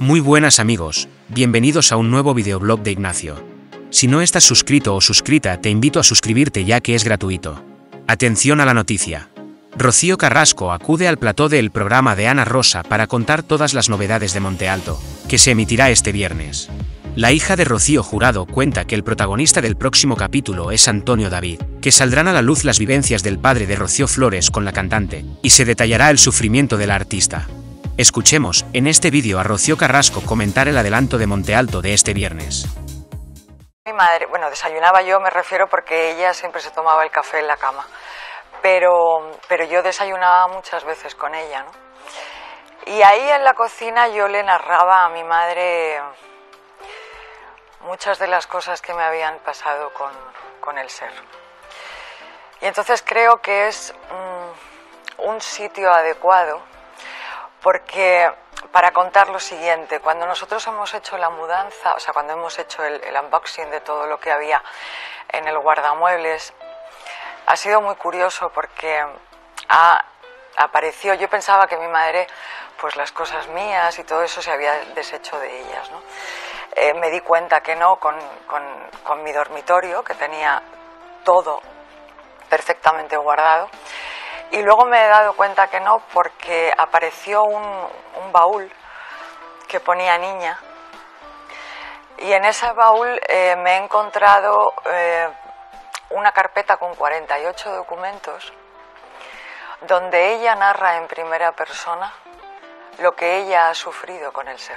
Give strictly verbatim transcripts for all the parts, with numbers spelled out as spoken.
Muy buenas amigos, bienvenidos a un nuevo videoblog de Ignacio. Si no estás suscrito o suscrita, te invito a suscribirte ya que es gratuito. Atención a la noticia. Rocío Carrasco acude al plató del programa de Ana Rosa para contar todas las novedades de Monte Alto, que se emitirá este viernes. La hija de Rocío Jurado cuenta que el protagonista del próximo capítulo es Antonio David, que saldrán a la luz las vivencias del padre de Rocío Flores con la cantante, y se detallará el sufrimiento de la artista. Escuchemos, en este vídeo, a Rocío Carrasco comentar el adelanto de Monte Alto de este viernes. Mi madre, bueno, desayunaba yo, me refiero, porque ella siempre se tomaba el café en la cama, pero, pero yo desayunaba muchas veces con ella, ¿no? Y ahí en la cocina yo le narraba a mi madre muchas de las cosas que me habían pasado con, con el ser. Y entonces creo que es um, un sitio adecuado, porque para contar lo siguiente, cuando nosotros hemos hecho la mudanza, o sea, cuando hemos hecho el, el unboxing de todo lo que había en el guardamuebles, ha sido muy curioso porque ha, apareció, yo pensaba que mi madre, pues las cosas mías y todo eso se había deshecho de ellas, ¿no? Eh, me di cuenta que no, con, con, con mi dormitorio, que tenía todo perfectamente guardado. Y luego me he dado cuenta que no, porque apareció un, un baúl que ponía niña, y en ese baúl eh, me he encontrado eh, una carpeta con cuarenta y ocho documentos donde ella narra en primera persona lo que ella ha sufrido con el ser.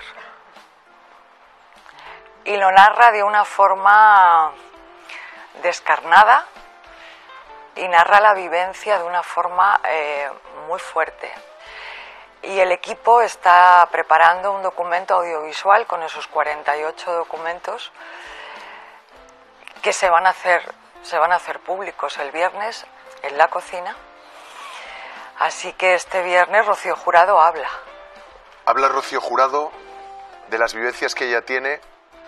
Y lo narra de una forma descarnada, y narra la vivencia de una forma eh, muy fuerte. Y el equipo está preparando un documento audiovisual con esos cuarenta y ocho documentos que se van a hacer, se van a hacer públicos el viernes en la cocina. Así que este viernes Rocío Jurado habla. Habla Rocío Jurado de las vivencias que ella tiene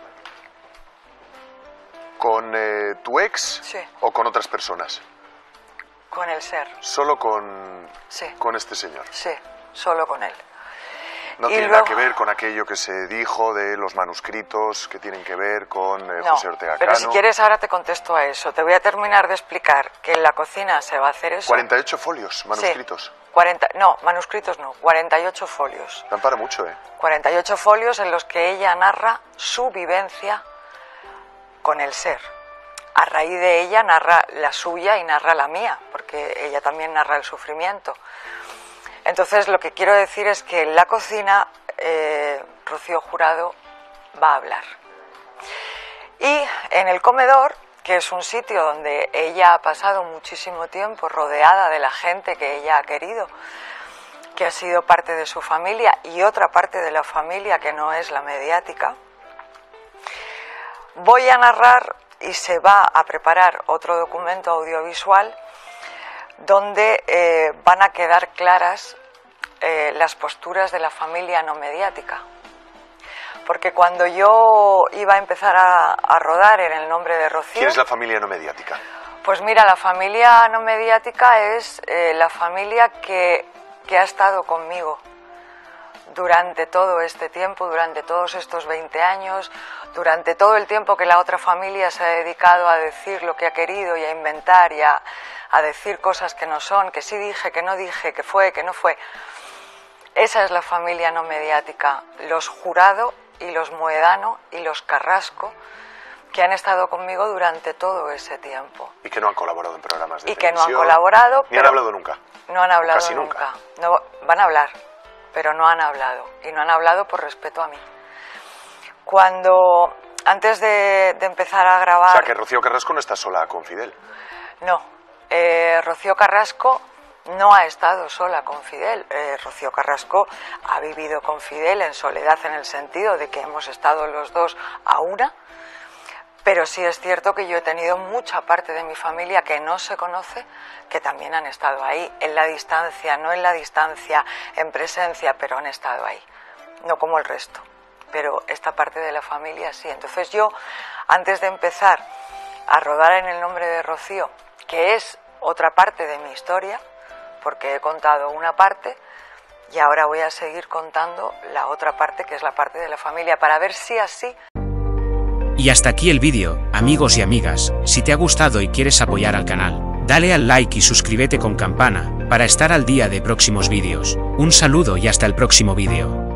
con eh, tu ex, sí, o con otras personas. Con el ser. Solo con, sí. con este señor. Sí, solo con él. No y tiene luego, nada que ver con aquello que se dijo de los manuscritos que tienen que ver con eh, no, José Ortega pero Cano. si quieres ahora te contesto a eso. Te voy a terminar de explicar que en la cocina se va a hacer eso. cuarenta y ocho folios, manuscritos. Sí, cuarenta, no, manuscritos no, cuarenta y ocho folios. Dan para mucho, ¿eh? cuarenta y ocho folios en los que ella narra su vivencia con el ser. A raíz de ella narra la suya y narra la mía, porque ella también narra el sufrimiento. Entonces lo que quiero decir es que en la cocina eh, Rocío Jurado va a hablar. Y en el comedor, que es un sitio donde ella ha pasado muchísimo tiempo rodeada de la gente que ella ha querido, que ha sido parte de su familia y otra parte de la familia que no es la mediática, voy a narrar y se va a preparar otro documento audiovisual donde eh, van a quedar claras eh, las posturas de la familia no mediática. Porque cuando yo iba a empezar a, a rodar en el nombre de Rocío... ¿Quién es la familia no mediática? Pues mira, la familia no mediática es eh, la familia que, que ha estado conmigo durante todo este tiempo, durante todos estos veinte años, durante todo el tiempo que la otra familia se ha dedicado a decir lo que ha querido y a inventar y a, a decir cosas que no son, que sí dije, que no dije, que fue, que no fue. Esa es la familia no mediática, los Jurado y los Moedano y los Carrasco, que han estado conmigo durante todo ese tiempo. Y que no han colaborado en programas de y que televisión. no han colaborado. Ni han hablado nunca. No han hablado Casi nunca. nunca. No, van a hablar, pero no han hablado. Y no han hablado por respeto a mí. Cuando, antes de, de empezar a grabar... O sea, que Rocío Carrasco no está sola con Fidel. No, eh, Rocío Carrasco no ha estado sola con Fidel. Eh, Rocío Carrasco ha vivido con Fidel en soledad, en el sentido de que hemos estado los dos a una, pero sí es cierto que yo he tenido mucha parte de mi familia que no se conoce, que también han estado ahí, en la distancia, no en la distancia, en presencia, pero han estado ahí, no como el resto. Pero esta parte de la familia sí. Entonces yo, antes de empezar a rodar en el nombre de Rocío, que es otra parte de mi historia, porque he contado una parte, Y ahora voy a seguir contando la otra parte, que es la parte de la familia, para ver si así... Y hasta aquí el vídeo, amigos y amigas. Si te ha gustado y quieres apoyar al canal, dale al like y suscríbete con campana, para estar al día de próximos vídeos. Un saludo y hasta el próximo vídeo.